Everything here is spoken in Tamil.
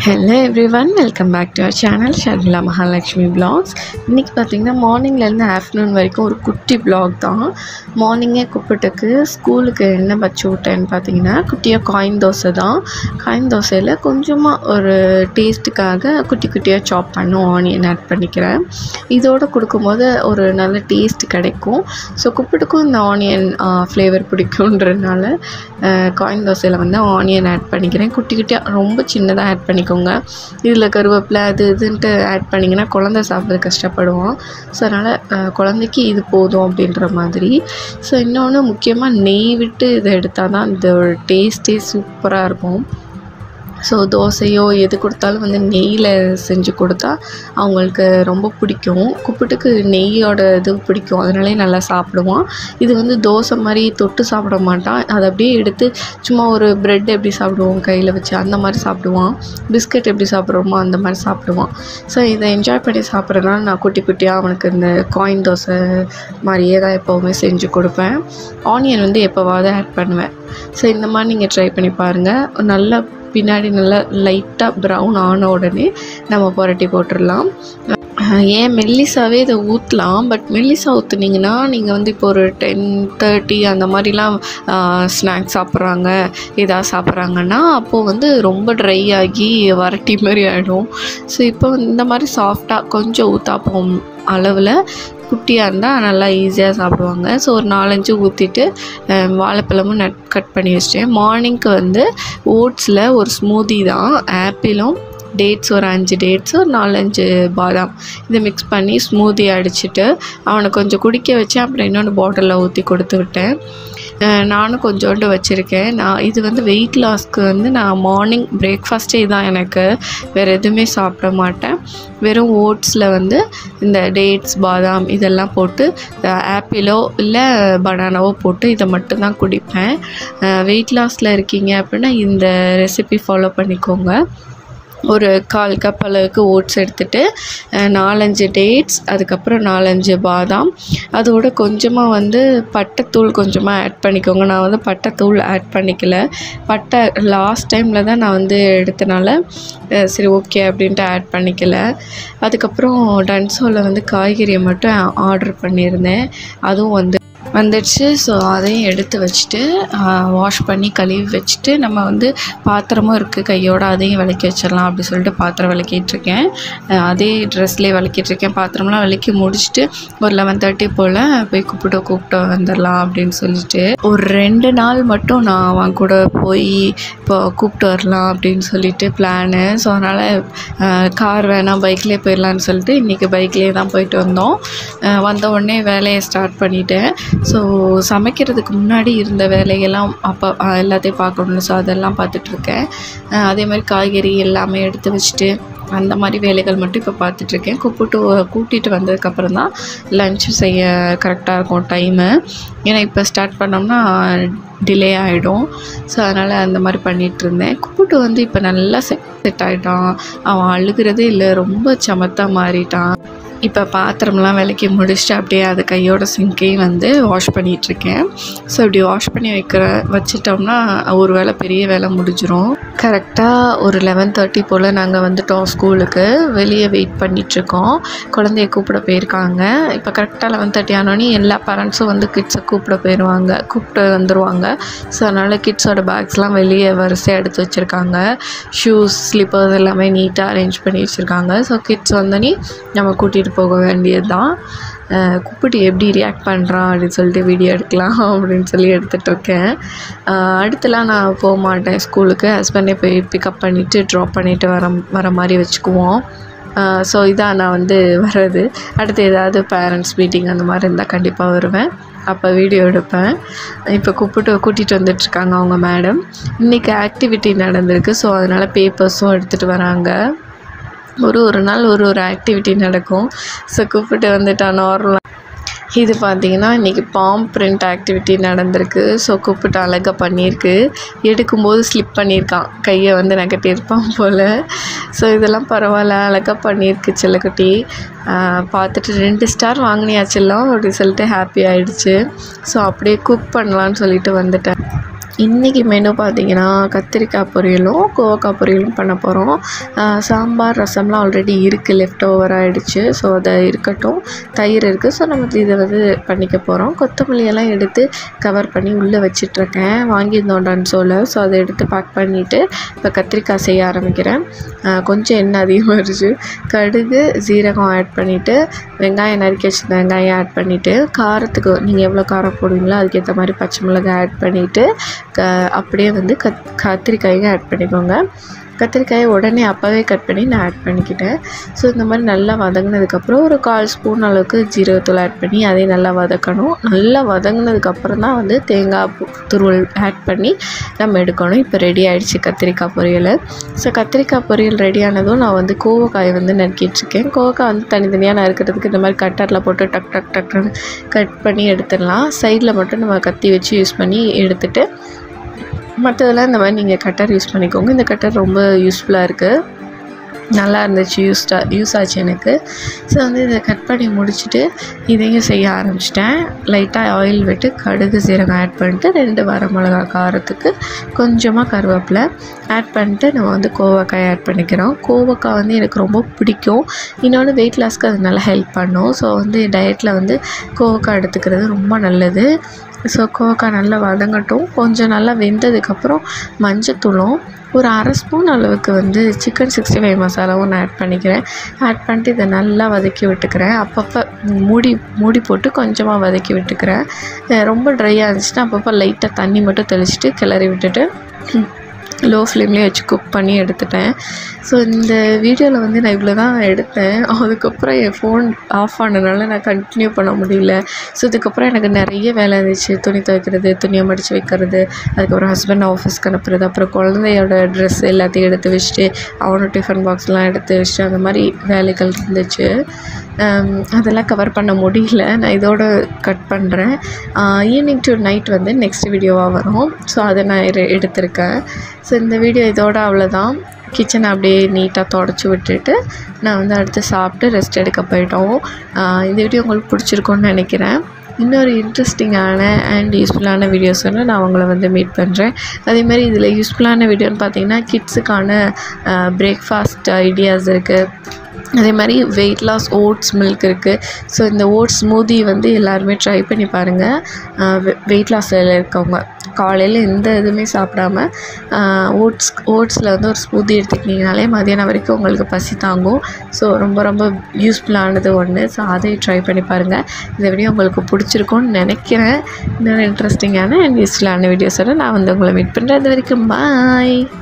Hello everyone, welcome back to our channel sharmila mahalakshmi vlogs. இன்னைக்கு பாத்தீங்கன்னா மார்னிங்ல இருந்து ஆஃப்டர்நூன் வரைக்கும் ஒரு குட்டி vlog தான். மார்னிங்கே குப்பிட்டுக்கு ஸ்கூலுக்கு என்ன பச்சு விட்டேன்னு பாத்தீங்கன்னா குட்டியா காயின் தோசை தான். காயின் தோசையில கொஞ்சமா ஒரு டேஸ்ட்டுக்காக குட்டி குட்டியா சாப் பண்ண ஆனியன் ஆட் பண்ணிக்கிறேன். இதோட கொடுக்கும்போது ஒரு நல்ல டேஸ்ட் கிடைக்கும். ஸோ குப்பிட்டுக்கும் இந்த ஆனியன் ஃப்ளேவர் பிடிக்கும்ன்றதுனால காயின் தோசையில் வந்து ஆனியன் ஆட் பண்ணிக்கிறேன். குட்டி குட்டியாக ரொம்ப சின்னதாக ஆட் பண்ணிக்கோங்க. இதில் கருவேப்பிலை அது இதுன்ட்டு ஆட் பண்ணிங்கன்னா குழந்தை சாப்பிட கஷ்டப்படுவோம். ஸோ அதனால் குழந்தைக்கு இது போதும் அப்படின்ற மாதிரி. ஸோ இன்னொன்று முக்கியமாக நெய் விட்டு இதை எடுத்தால் தான் இந்த டேஸ்ட்டே சூப்பராக இருக்கும். ஸோ தோசையோ எது கொடுத்தாலும் வந்து நெய்யில் செஞ்சு கொடுத்தா அவங்களுக்கு ரொம்ப பிடிக்கும். குப்பிட்டுக்கு நெய்யோட இது பிடிக்கும், அதனாலே நல்லா சாப்பிடுவான். இது வந்து தோசை மாதிரி தொட்டு சாப்பிட மாட்டான். அதை அப்படியே எடுத்து சும்மா ஒரு ப்ரெட் எப்படி சாப்பிடுவோம் கையில் வச்சு அந்த மாதிரி சாப்பிடுவான். பிஸ்கட் எப்படி சாப்பிட்றோமோ அந்த மாதிரி சாப்பிடுவான். ஸோ இதை என்ஜாய் பண்ணி சாப்பிட்றதுனால நான் குட்டி குட்டியாக அவனுக்கு இந்த காயின் தோசை மாதிரியே தான் எப்போவுமே செஞ்சு கொடுப்பேன். ஆனியன் வந்து எப்போவாவது ஆட் பண்ணுவேன். ஸோ இந்த மாதிரி நீங்கள் ட்ரை பண்ணி பாருங்கள். நல்லா பின்னாடி நல்லா லைட்டாக ப்ரௌன் ஆன உடனே நம்ம புரட்டி போட்டுடலாம். ஏன் மெல்லிசாவே இதை ஊற்றலாம், பட் மெல்லிசா ஊற்றுனீங்கன்னா நீங்கள் வந்து இப்போ ஒரு 10:30 அந்த மாதிரிலாம் ஸ்நாக்ஸ் சாப்பிட்றாங்க எதாவது சாப்பிட்றாங்கன்னா அப்போது வந்து ரொம்ப ட்ரை ஆகி வரட்டி மாதிரி ஆகிடும். ஸோ இப்போ இந்த மாதிரி சாஃப்டாக கொஞ்சம் ஊற்றாப்போம் அளவில் குட்டியாக இருந்தால் நல்லா ஈஸியாக சாப்பிடுவாங்க. ஸோ ஒரு 4-5 ஊற்றிட்டு வாழைப்பழமும் கட் பண்ணி வச்சிட்டேன். மார்னிங்க்கு வந்து ஓட்ஸில் ஒரு ஸ்மூதி தான். ஆப்பிளும் டேட்ஸ் ஒரு 5 டேட்ஸு ஒரு 4-5 பாதாம் இதை மிக்ஸ் பண்ணி ஸ்மூதி அடிச்சுட்டு அவனை கொஞ்சம் குடிக்க வச்சேன். அப்புறம் இன்னொன்று பாட்டிலில் ஊற்றி கொடுத்து விட்டேன். நானும் கொஞ்சோண்டு வச்சுருக்கேன். நான் இது வந்து வெயிட் லாஸ்க்கு வந்து நான் மார்னிங் பிரேக்ஃபாஸ்ட்டே தான், எனக்கு வேறு எதுவுமே சாப்பிட மாட்டேன். வெறும் ஓட்ஸில் வந்து இந்த டேட்ஸ் பாதாம் இதெல்லாம் போட்டு ஆப்பிளோ இல்லை பனானாவோ போட்டு இதை மட்டும்தான் குடிப்பேன். வெயிட் லாஸில் இருக்கீங்க அப்படின்னா இந்த ரெசிபி ஃபாலோ பண்ணிக்கோங்க. ஒரு 1/4 கப் அளவுக்கு ஓட்ஸ் எடுத்துகிட்டு 4-5 டேட்ஸ், அதுக்கப்புறம் 4-5 பாதாம், அதோட கொஞ்சமாக வந்து பட்டைத்தூள் கொஞ்சமாக ஆட் பண்ணிக்கோங்க. நான் வந்து பட்டைத்தூள் ஆட் பண்ணிக்கல. பட்டை லாஸ்ட் டைமில் தான் நான் வந்து எடுத்தனால சரி ஓகே அப்படின்ட்டு ஆட் பண்ணிக்கல. அதுக்கப்புறம் டன்ஸோவில் வந்து காய்கறியை மட்டும் ஆர்டர் பண்ணியிருந்தேன். அதுவும் வந்துடுச்சு. ஸோ அதையும் எடுத்து வச்சுட்டு வாஷ் பண்ணி கழுவி வச்சுட்டு நம்ம வந்து பாத்திரமும் இருக்குது கையோடு, அதையும் விளக்கி வச்சிடலாம் அப்படி சொல்லிட்டு பாத்திரம் விளக்கிட்டுருக்கேன். அதே ட்ரெஸ்லேயே விளக்கிட்டுருக்கேன். பாத்திரம்லாம் விளக்கி முடிச்சுட்டு ஒரு 11:30 போல் போய் கூப்பிட்டு வந்துடலாம் அப்படின்னு சொல்லிட்டு ஒரு 2 நாள் மட்டும் நான் அவன் கூட போய் இப்போ கூப்பிட்டு வரலாம் அப்படின்னு சொல்லிட்டு பிளானு. ஸோ அதனால் கார் வேணாம் பைக்லேயே போயிடலான்னு சொல்லிட்டு இன்றைக்கி பைக்லேயே தான் போயிட்டு வந்தோம். வந்த உடனே வேலையை ஸ்டார்ட் பண்ணிட்டேன். ஸோ சமைக்கிறதுக்கு முன்னாடி இருந்த வேலையெல்லாம் அப்போ எல்லாத்தையும் பார்க்கணும். ஸோ அதெல்லாம் பார்த்துட்ருக்கேன். அதே மாதிரி காய்கறி எல்லாமே எடுத்து வச்சுட்டு அந்த மாதிரி வேலைகள் மட்டும் இப்போ பார்த்துட்ருக்கேன். கூட்டிகிட்டு வந்ததுக்கப்புறம் தான் லன்ச்சு செய்ய கரெக்டாக இருக்கும் டைமு. ஏன்னா இப்போ ஸ்டார்ட் பண்ணோம்னா டிலே ஆகிடும். ஸோ அதனால் அந்த மாதிரி பண்ணிகிட்ருந்தேன். கூப்பிட்டு வந்து இப்போ நல்லா செட் ஆகிட்டான். அவன் அழுகிறதே இல்லை, ரொம்ப சமத்தாக மாறிட்டான். இப்போ பாத்திரம்லாம் விளக்கி முடிச்சுட்டு அப்படியே அது கையோட சிங்கையும் வந்து வாஷ் பண்ணிகிட்ருக்கேன். ஸோ இப்படி வாஷ் பண்ணி வச்சிட்டோம்னா ஒரு வேளை பெரிய வேலை முடிஞ்சிடும். கரெக்டாக ஒரு 11:30 போல் நாங்கள் வந்துட்டோம் ஸ்கூலுக்கு. வெளியே வெயிட் பண்ணிகிட்ருக்கோம். குழந்தைய கூப்பிட போயிருக்காங்க. இப்போ கரெக்டாக 11:30 ஆனோடனே எல்லா பேரண்ட்ஸும் வந்து கிட்ஸை கூப்பிட்டு வந்துடுவாங்க. ஸோ அதனால் கிட்ஸோட பேக்ஸ்லாம் வெளியே வரிசையாக எடுத்து வச்சுருக்காங்க. ஷூஸ் ஸ்லிப்பர்ஸ் எல்லாமே நீட்டாக அரேஞ்ச் பண்ணி வச்சுருக்காங்க. ஸோ கிட்ஸ் வந்தோடனே நம்ம கூட்டிகிட்டு போக வேண்டியது தான். கூப்பிட்டு எப்படி ரியாக்ட் பண்ணுறான் அப்படின்னு சொல்லிட்டு வீடியோ எடுக்கலாம் அப்படின்னு சொல்லி எடுத்துகிட்ருக்கேன். அடுத்துலாம் நான் போக மாட்டேன் ஸ்கூலுக்கு. ஹஸ்பண்டே போய் பிக்கப் பண்ணிவிட்டு ட்ராப் பண்ணிவிட்டு வர மாதிரி வச்சுக்குவோம். ஸோ இதான் நான் வந்து வர்றது. அடுத்து ஏதாவது பேரண்ட்ஸ் மீட்டிங் அந்த மாதிரி இருந்தால் கண்டிப்பாக வருவேன். அப்போ வீடியோ எடுப்பேன். இப்போ கூட்டிகிட்டு வந்துட்டுருக்காங்க அவங்க மேடம். இன்றைக்கி ஆக்டிவிட்டி நடந்திருக்கு. ஸோ அதனால் பேப்பர்ஸும் எடுத்துகிட்டு வராங்க. ஒரு நாள் ஒரு ஆக்டிவிட்டி நடக்கும். ஸோ கூப்பிட்டு வந்துட்டான் நார்மலாக. இது பார்த்திங்கன்னா இன்றைக்கி பாம் பிரிண்ட் ஆக்டிவிட்டி நடந்திருக்கு. ஸோ கூப்பிட்டு அழகாக பண்ணியிருக்கு. எடுக்கும்போது ஸ்லிப் பண்ணியிருக்கான், கையை வந்து நகட்டியிருப்பான் போல். ஸோ இதெல்லாம் பரவாயில்ல, அழகாக பண்ணியிருக்கு செல்லக்குட்டி. பார்த்துட்டு 2 ஸ்டார் வாங்கினியாச்செல்லாம் அப்படி சொல்லிட்டு ஹாப்பி ஆகிடுச்சு. ஸோ அப்படியே குக் பண்ணலான்னு சொல்லிட்டு வந்துட்டேன். இன்றைக்கி மெனு பார்த்திங்கன்னா கத்திரிக்காய் பொரியலும் கோவக்காய் பொரியலும் பண்ண போகிறோம். சாம்பார் ரசம்லாம் ஆல்ரெடி இருக்குது, லெஃப்ட் ஓவர் ஆகிடுச்சு. ஸோ அதை இருக்கட்டும். தயிர் இருக்குது. ஸோ நம்ம இதை வந்து பண்ணிக்க போகிறோம். கொத்தமல்லியெல்லாம் எடுத்து கவர் பண்ணி உள்ளே வச்சிட்ருக்கேன். வாங்கியிருந்தோண்டான்னு சொல்ல. ஸோ அதை எடுத்து பேக் பண்ணிவிட்டு இப்போ கத்திரிக்காய் செய்ய ஆரம்பிக்கிறேன். கொஞ்சம் எண்ணெய் அதிகமாகிடுச்சு. கடுகு சீரகம் ஆட் பண்ணிவிட்டு வெங்காயம் நறுக்கி வச்சுருந்த வெங்காயம் ஆட் பண்ணிவிட்டு காரத்துக்கு நீங்கள் எவ்வளோ காரம் போடுவீங்களோ அதுக்கேற்ற மாதிரி பச்சை மிளகாய் ஆட் பண்ணிவிட்டு அப்படியே வந்து கத்திரிக்காயும் ஆட் பண்ணிக்கோங்க. கத்திரிக்காயை உடனே அப்போவே கட் பண்ணி நான் ஆட் பண்ணிக்கிட்டேன். ஸோ இந்த மாதிரி நல்லா வதங்கினதுக்கப்புறம் ஒரு 1/4 ஸ்பூன் அளவுக்கு ஜீரகத்தூள் ஆட் பண்ணி அதையும் நல்லா வதக்கணும். நல்லா வதங்கினதுக்கப்புறம் தான் வந்து தேங்காய் துருவல் ஆட் பண்ணி நம்ம எடுக்கணும். இப்போ ரெடி ஆகிடுச்சு கத்திரிக்காய் பொரியல். ஸோ கத்திரிக்காய் பொரியல் ரெடியானதும் நான் வந்து கோவக்காயை வந்து நறுக்கிட்டுருக்கேன். கோவக்காய் வந்து தனித்தனியாக நறுக்கிறதுக்கு இந்த மாதிரி கட்டரில் போட்டு டக் டக் டக்குன்னு கட் பண்ணி எடுத்துடலாம். சைடில் மட்டும் நம்ம கத்தி வச்சு யூஸ் பண்ணி எடுத்துகிட்டு மற்றதெல்லாம் இந்த மாதிரி நீங்கள் கட்டர் யூஸ் பண்ணிக்கோங்க. இந்த கட்டர் ரொம்ப யூஸ்ஃபுல்லாக இருக்குது, நல்லா இருந்துச்சு, யூஸ் ஆச்சு எனக்கு. ஸோ வந்து இதை கட் பண்ணி முடிச்சுட்டு இதையும் செய்ய ஆரம்பிச்சிட்டேன். லைட்டாக ஆயில் விட்டு கடுகு சீரகம் ஆட் பண்ணிட்டு 2 வரமிளகா காரத்துக்கு கொஞ்சமாக கருவேப்பிலை ஆட் பண்ணிட்டு நம்ம வந்து கோவக்காய் ஆட் பண்ணிக்கிறோம். கோவக்காய் வந்து எனக்கு ரொம்ப பிடிக்கும். இன்னொன்று வெயிட் லாஸ்க்கு அது நல்லா ஹெல்ப் பண்ணும். ஸோ வந்து டயட்டில் வந்து கோவக்காய் எடுத்துக்கிறது ரொம்ப நல்லது. ஸோ கோவக்காய் நல்லா வதங்கட்டும். கொஞ்சம் நல்லா வெந்ததுக்கப்புறம் மஞ்சத்தூளும் ஒரு 1/2 ஸ்பூன் அளவுக்கு வந்து சிக்கன் 65 மசாலாவும் நான் ஆட் பண்ணிக்கிறேன். ஆட் பண்ணிட்டு இதை நல்லா வதக்கி விட்டுக்கிறேன். அப்பப்போ மூடி போட்டு கொஞ்சமாக வதக்கி விட்டுக்கிறேன். ரொம்ப ட்ரையாக இருந்துச்சுன்னா அப்பப்போ லைட்டாக தண்ணி மட்டும் தெளிச்சிட்டு கிளறி விட்டுட்டு லோ ஃப்ளேம்லேயே வச்சு குக் பண்ணி எடுத்துட்டேன். ஸோ இந்த வீடியோவில் வந்து நான் இவ்வளோ தான் எடுத்தேன். அதுக்கப்புறம் என் ஃபோன் ஆஃப் ஆனதுனால நான் கண்டினியூ பண்ண முடியல. ஸோ இதுக்கப்புறம் எனக்கு நிறைய வேலை இருந்துச்சு. துணி துவைக்கிறது, துணியை மடித்து வைக்கிறது, அதுக்கப்புறம் ஹஸ்பண்ட் ஆஃபீஸ்க்கு அனுப்புறது, அப்புறம் குழந்தையோட ட்ரெஸ் எல்லாத்தையும் எடுத்து வச்சுட்டு அவனோட டிஃபன் பாக்ஸ்லாம் எடுத்து வச்சுட்டு அந்த மாதிரி வேலைகள் இருந்துச்சு. அதெல்லாம் கவர் பண்ண முடியல. நான் இதோட கட் பண்ணுறேன். ஈவினிங் டு நைட் வந்து நெக்ஸ்ட் வீடியோவாக வரும். ஸோ அதை நான் எடுத்திருக்கேன். ஸோ இந்த வீடியோ இதோட அவ்வளோதான். கிச்சனை அப்படியே நீட்டாக தொடச்சி விட்டுட்டு நான் வந்து அடுத்து சாப்பிட்டு ரெஸ்ட் எடுக்க போயிட்டோம். இந்த வீடியோ உங்களுக்கு பிடிச்சிருக்குன்னு நினைக்கிறேன். இன்னொரு இன்ட்ரெஸ்டிங்கான அண்ட் யூஸ்ஃபுல்லான வீடியோஸோடு நான் உங்களை வந்து மீட் பண்ணுறேன். அதேமாதிரி இதில் யூஸ்ஃபுல்லான வீடியோன்னு பார்த்தீங்கன்னா கிட்ஸுக்கான பிரேக்ஃபாஸ்ட் ஐடியாஸ் இருக்குது. அதே மாதிரி வெயிட் லாஸ் ஓட்ஸ் மில்க் இருக்குது. ஸோ இந்த ஓட்ஸ் ஸ்மூதி வந்து எல்லாருமே ட்ரை பண்ணி பாருங்கள். வெயிட் லாஸில் இருக்கவங்க காலையில் எந்த இதுவுமே சாப்பிடாம ஓட்ஸில் வந்து ஒரு ஸ்மூதி எடுத்துக்கிட்டிங்கனாலே மதியானம் வரைக்கும் உங்களுக்கு பசி தாங்கும். ஸோ ரொம்ப ரொம்ப யூஸ்ஃபுல்லானது ஒன்று. ஸோ அதை ட்ரை பண்ணி பாருங்கள். இந்த வீடியோ உங்களுக்கு பிடிச்சிருக்கும்னு நினைக்கிறேன். இன்னொரு இன்ட்ரெஸ்டிங்கான அண்ட் யூஸ்ஃபுல்லான வீடியோஸோடு நான் வந்து உங்களை மீட் பண்ணுறேன். அது வரைக்கும் பாய்.